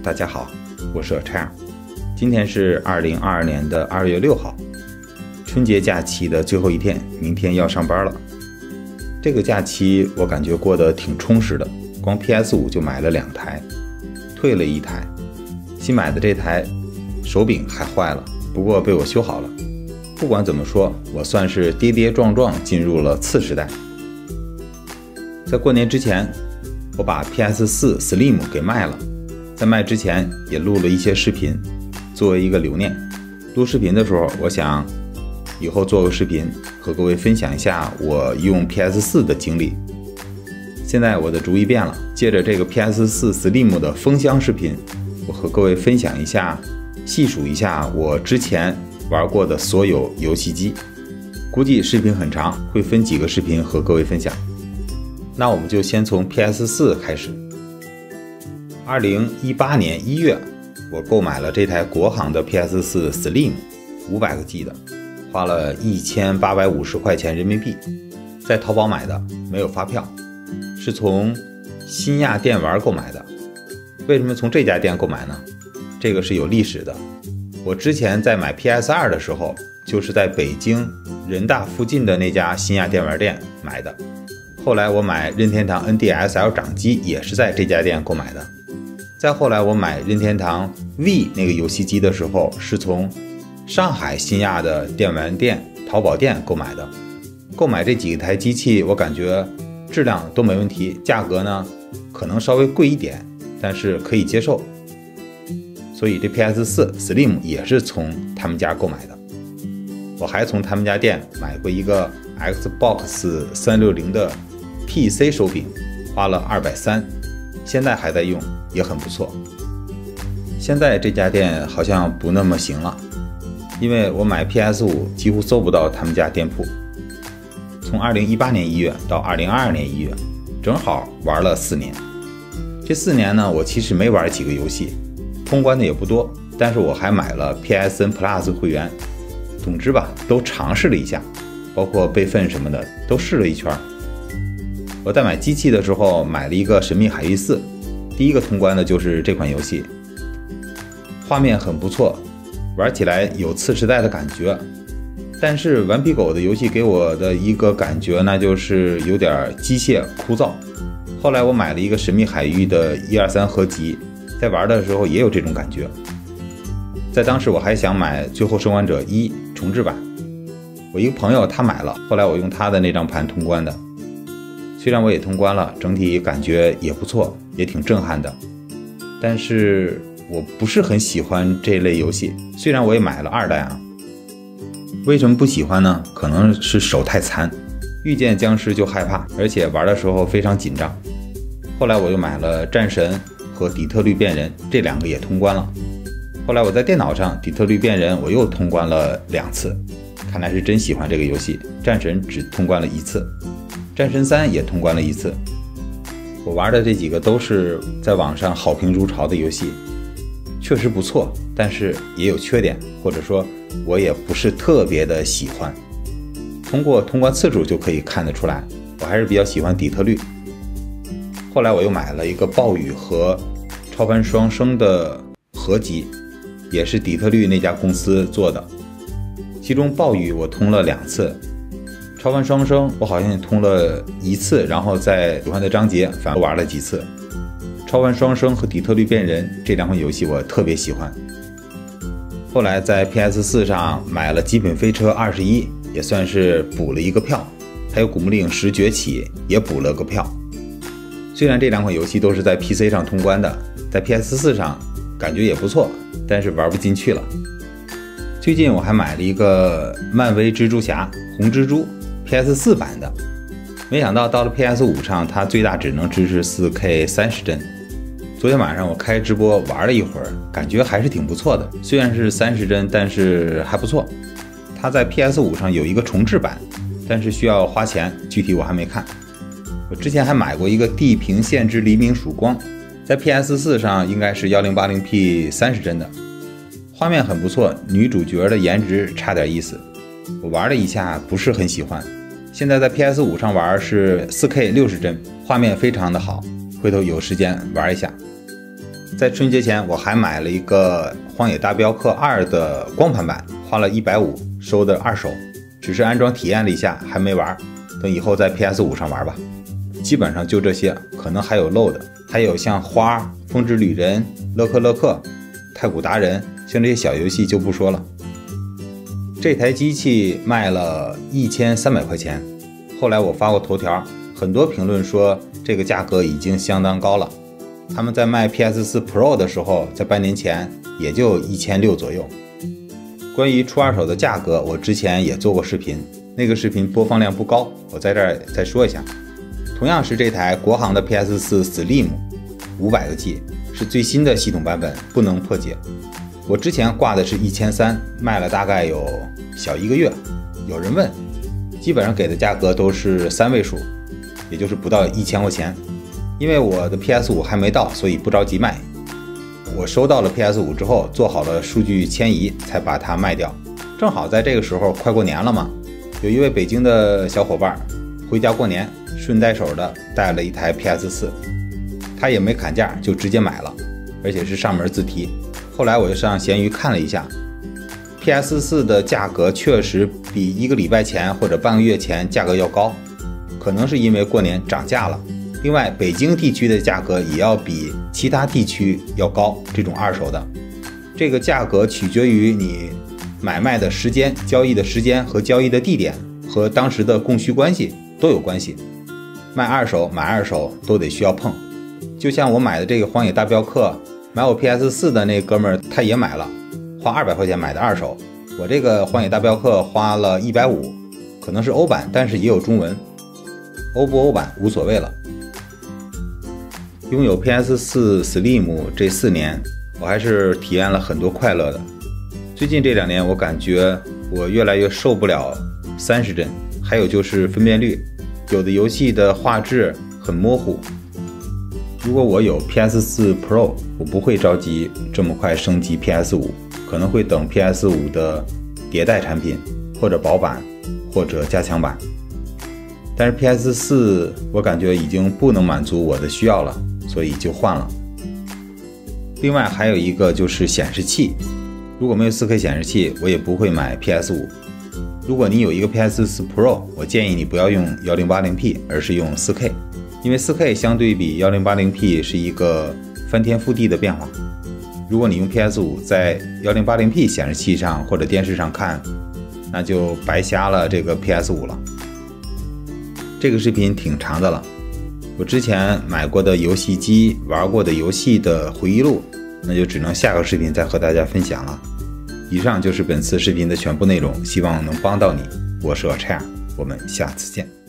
大家好，我是Chair。今天是2022年的2月6号，春节假期的最后一天，明天要上班了。这个假期我感觉过得挺充实的，光 PS5 就买了2台，退了1台，新买的这台手柄还坏了，不过被我修好了。不管怎么说，我算是跌跌撞撞进入了次时代。在过年之前，我把 PS4 Slim 给卖了，在卖之前也录了一些视频，作为一个留念。录视频的时候，我想以后做个视频和各位分享一下我用 PS4 的经历。现在我的主意变了，借着这个 PS4 Slim 的封箱视频，我和各位分享一下，细数一下我之前玩过的所有游戏机。估计视频很长，会分几个视频和各位分享。那我们就先从 PS4 开始。2018年1月，我购买了这台国行的 PS4 Slim 500个 G 的，花了1850块钱人民币，在淘宝买的，没有发票，是从新亚电玩购买的。为什么从这家店购买呢？这个是有历史的。我之前在买 PS2 的时候，就是在北京人大附近的那家新亚电玩店买的。后来我买任天堂 NDSL 掌机也是在这家店购买的。再后来我买任天堂 V 那个游戏机的时候，是从上海新亚的电玩店淘宝店购买的。购买这几台机器，我感觉质量都没问题，价格呢可能稍微贵一点，但是可以接受。所以这 PS4 Slim 也是从他们家购买的。我还从他们家店买过一个 Xbox 360的 PC 手柄，花了230，现在还在用，也很不错。现在这家店好像不那么行了，因为我买 PS5 几乎搜不到他们家店铺。从2018年1月到2022年1月，正好玩了4年。这4年呢，我其实没玩几个游戏，通关的也不多，但是我还买了 PSN Plus 会员。总之吧，都尝试了一下，包括备份什么的都试了一圈。我在买机器的时候买了一个神秘海域4，第一个通关的就是这款游戏，画面很不错，玩起来有次时代的感觉。但是顽皮狗的游戏给我的一个感觉呢，就是有点机械枯燥。后来我买了一个神秘海域的1、2、3合集，在玩的时候也有这种感觉。在当时我还想买最后生还者1重置版，我一个朋友他买了，后来我用他的那张盘通关的。虽然我也通关了，整体感觉也不错，也挺震撼的，但是我不是很喜欢这类游戏，虽然我也买了2代啊。为什么不喜欢呢？可能是手太残，遇见僵尸就害怕，而且玩的时候非常紧张。后来我又买了战神和底特律变人，这2个也通关了。后来我在电脑上底特律变人我又通关了2次，看来是真喜欢这个游戏。战神只通关了1次，战神3也通关了1次。我玩的这几个都是在网上好评如潮的游戏，确实不错，但是也有缺点，或者说我也不是特别的喜欢。通过通关次数就可以看得出来，我还是比较喜欢底特律。后来我又买了一个暴雨和超凡双生的合集，也是底特律那家公司做的。其中暴雨我通了2次，超凡双生我好像也通了1次，然后在喜欢的章节反复玩了几次。超凡双生和底特律变人这2款游戏我特别喜欢。后来在 PS4 上买了极品飞车21，也算是补了一个票，还有古墓丽影10崛起也补了个票。虽然这2款游戏都是在 PC 上通关的，在 PS4 上感觉也不错，但是玩不进去了。最近我还买了一个漫威蜘蛛侠红蜘蛛 PS4 版的，没想到到了 PS5 上它最大只能支持 4K 30帧。昨天晚上我开直播玩了一会儿，感觉还是挺不错的，虽然是30帧，但是还不错。它在 PS5 上有一个重置版，但是需要花钱，具体我还没看。我之前还买过一个地平线之黎明曙光，在 PS4 上应该是 1080p 30帧的，画面很不错，女主角的颜值差点意思。我玩了一下，不是很喜欢。现在在 PS5 上玩是 4K 60帧，画面非常的好，回头有时间玩一下。 在春节前我还买了一个《荒野大镖客2》的光盘版，花了150收的二手，只是安装体验了一下，还没玩，等以后在 PS5 上玩吧。基本上就这些，可能还有漏的，还有像花、风之旅人、乐克乐克、太古达人，像这些小游戏就不说了。这台机器卖了1300块钱，后来我发过头条，很多评论说这个价格已经相当高了。他们在卖 PS4 Pro 的时候，在半年前也就1600左右。关于出二手的价格，我之前也做过视频，那个视频播放量不高，我在这儿再说一下。同样是这台国行的 PS4 Slim 500个 G， 是最新的系统版本，不能破解。我之前挂的是1300，卖了大概有小1个月。有人问，基本上给的价格都是3位数，也就是不到1000块钱。因为我的 PS5 还没到，所以不着急卖。我收到了 PS5 之后，做好了数据迁移，才把它卖掉。正好在这个时候快过年了嘛，有一位北京的小伙伴回家过年，顺带手的带了一台 PS4， 他也没砍价就直接买了，而且是上门自提。后来我就上闲鱼看了一下， PS4 的价格确实比1个礼拜前或者半个月前价格要高，可能是因为过年涨价了。另外，北京地区的价格也要比其他地区要高，这种二手的，这个价格取决于你买卖的时间、交易的时间和交易的地点和当时的供需关系都有关系。卖二手、买二手都得需要碰。就像我买的这个《荒野大镖客》，买我 PS4 的那哥们儿他也买了，花200块钱买的二手。我这个《荒野大镖客》花了150，可能是欧版，但是也有中文，欧不欧版无所谓了。拥有 PS4 Slim 这4年，我还是体验了很多快乐的。最近这2年，我感觉我越来越受不了30帧，还有就是分辨率，有的游戏的画质很模糊。如果我有 PS4 Pro， 我不会着急这么快升级 PS5， 可能会等 PS5 的迭代产品，或者薄版，或者加强版。但是 PS4 我感觉已经不能满足我的需要了，所以就换了。另外还有一个就是显示器，如果没有 4K 显示器，我也不会买 PS5。如果你有一个 PS4 Pro， 我建议你不要用 1080P， 而是用 4K， 因为 4K 相对比 1080P 是一个翻天覆地的变化。如果你用 PS5 在 1080P 显示器上或者电视上看，那就白瞎了这个 PS5 了。这个视频挺长的了，我之前买过的游戏机、玩过的游戏的回忆录，那就只能下个视频再和大家分享了。以上就是本次视频的全部内容，希望能帮到你。我是Chair，我们下次见。